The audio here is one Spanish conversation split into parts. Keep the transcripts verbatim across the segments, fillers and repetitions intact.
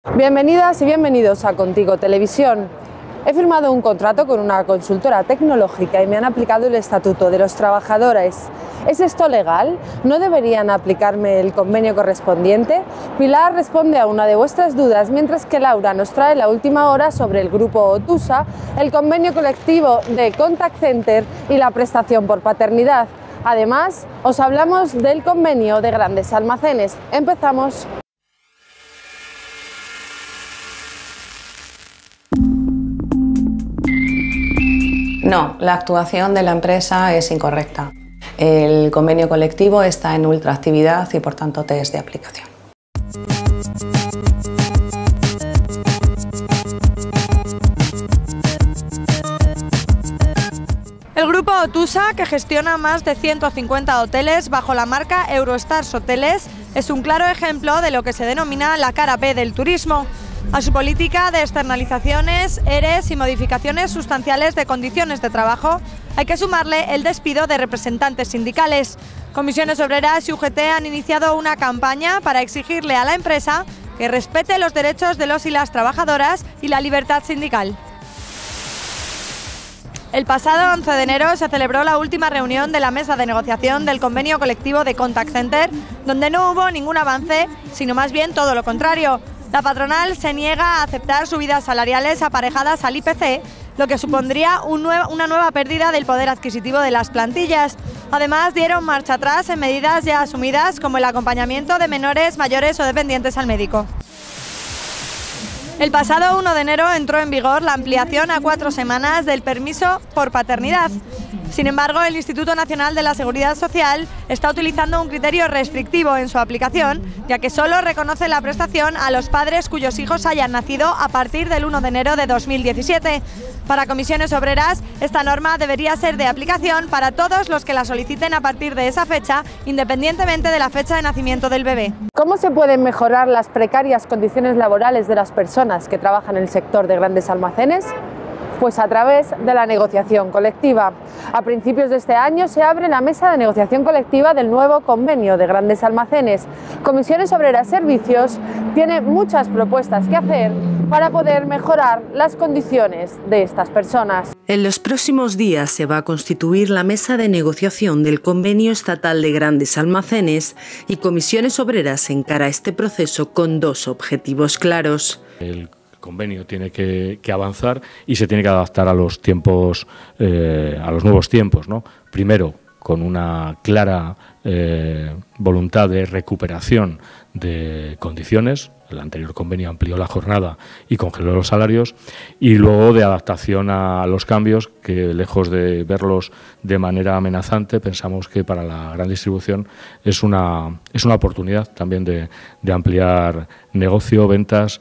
Bienvenidas y bienvenidos a Contigo Televisión. He firmado un contrato con una consultora tecnológica y me han aplicado el Estatuto de los Trabajadores. ¿Es esto legal? ¿No deberían aplicarme el convenio correspondiente? Pilar responde a una de vuestras dudas, mientras que Laura nos trae la última hora sobre el grupo Otusa, el convenio colectivo de Contact Center y la prestación por paternidad. Además, os hablamos del convenio de Grandes Almacenes. Empezamos. No, la actuación de la empresa es incorrecta. El convenio colectivo está en ultraactividad y por tanto test de aplicación. El grupo Otusa, que gestiona más de ciento cincuenta hoteles bajo la marca Eurostars Hoteles, es un claro ejemplo de lo que se denomina la cara B del turismo. A su política de externalizaciones, E R Es y modificaciones sustanciales de condiciones de trabajo hay que sumarle el despido de representantes sindicales. Comisiones Obreras y U G T han iniciado una campaña para exigirle a la empresa que respete los derechos de los y las trabajadoras y la libertad sindical. El pasado once de enero se celebró la última reunión de la mesa de negociación del convenio colectivo de Contact Center, donde no hubo ningún avance, sino más bien todo lo contrario. La patronal se niega a aceptar subidas salariales aparejadas al I P C, lo que supondría un nuevo, una nueva pérdida del poder adquisitivo de las plantillas. Además, dieron marcha atrás en medidas ya asumidas como el acompañamiento de menores, mayores o dependientes al médico. El pasado uno de enero entró en vigor la ampliación a cuatro semanas del permiso por paternidad. Sin embargo, el Instituto Nacional de la Seguridad Social está utilizando un criterio restrictivo en su aplicación, ya que solo reconoce la prestación a los padres cuyos hijos hayan nacido a partir del uno de enero de dos mil diecisiete. Para Comisiones Obreras, esta norma debería ser de aplicación para todos los que la soliciten a partir de esa fecha, independientemente de la fecha de nacimiento del bebé. ¿Cómo se pueden mejorar las precarias condiciones laborales de las personas que trabajan en el sector de grandes almacenes? Pues a través de la negociación colectiva. A principios de este año se abre la mesa de negociación colectiva del nuevo convenio de Grandes Almacenes. Comisiones Obreras Servicios tiene muchas propuestas que hacer para poder mejorar las condiciones de estas personas. En los próximos días se va a constituir la mesa de negociación del convenio estatal de Grandes Almacenes y Comisiones Obreras encara este proceso con dos objetivos claros. El convenio tiene que, que avanzar y se tiene que adaptar a los tiempos, eh, a los nuevos tiempos, ¿no? Primero, con una clara eh, voluntad de recuperación de condiciones. El anterior convenio amplió la jornada y congeló los salarios, y luego de adaptación a los cambios que, lejos de verlos de manera amenazante, pensamos que para la gran distribución es una, es una oportunidad también de, de ampliar negocio, ventas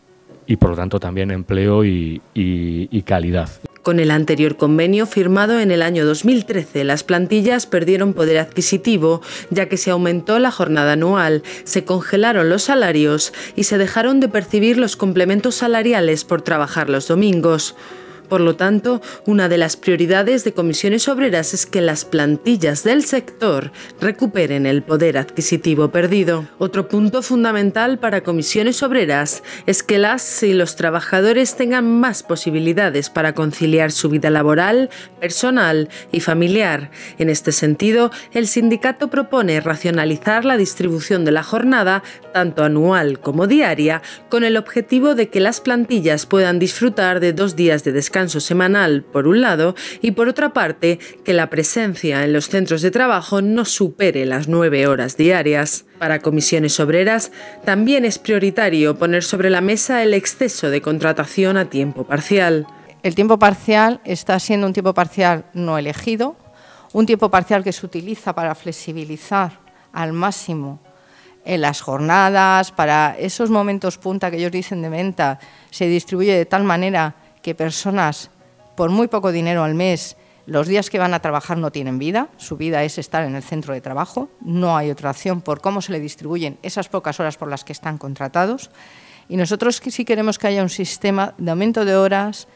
y por lo tanto también empleo y, y, y calidad. Con el anterior convenio firmado en el año dos mil trece, las plantillas perdieron poder adquisitivo, ya que se aumentó la jornada anual, se congelaron los salarios y se dejaron de percibir los complementos salariales por trabajar los domingos. Por lo tanto, una de las prioridades de Comisiones Obreras es que las plantillas del sector recuperen el poder adquisitivo perdido. Otro punto fundamental para Comisiones Obreras es que las y los trabajadores tengan más posibilidades para conciliar su vida laboral, personal y familiar. En este sentido, el sindicato propone racionalizar la distribución de la jornada, tanto anual como diaria, con el objetivo de que las plantillas puedan disfrutar de dos días de descanso descanso semanal por un lado y por otra parte que la presencia en los centros de trabajo no supere las nueve horas diarias. Para Comisiones Obreras también es prioritario poner sobre la mesa el exceso de contratación a tiempo parcial. El tiempo parcial está siendo un tiempo parcial no elegido, un tiempo parcial que se utiliza para flexibilizar al máximo en las jornadas, para esos momentos punta que ellos dicen de venta, se distribuye de tal manera que personas por muy poco dinero al mes, los días que van a trabajar no tienen vida, su vida es estar en el centro de trabajo, no hay otra opción por cómo se le distribuyen esas pocas horas por las que están contratados. Y nosotros sí queremos que haya un sistema de aumento de horas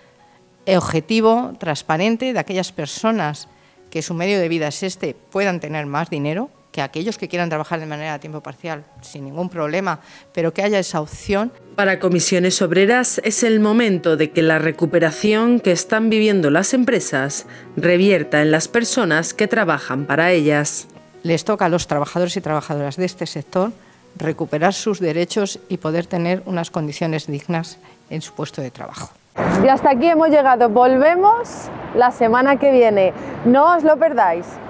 objetivo, transparente, de aquellas personas que su medio de vida es este, puedan tener más dinero, que que aquellos que quieran trabajar de manera a tiempo parcial, sin ningún problema, pero que haya esa opción. Para Comisiones Obreras es el momento de que la recuperación que están viviendo las empresas revierta en las personas que trabajan para ellas. Les toca a los trabajadores y trabajadoras de este sector recuperar sus derechos y poder tener unas condiciones dignas en su puesto de trabajo. Y hasta aquí hemos llegado. Volvemos la semana que viene. No os lo perdáis.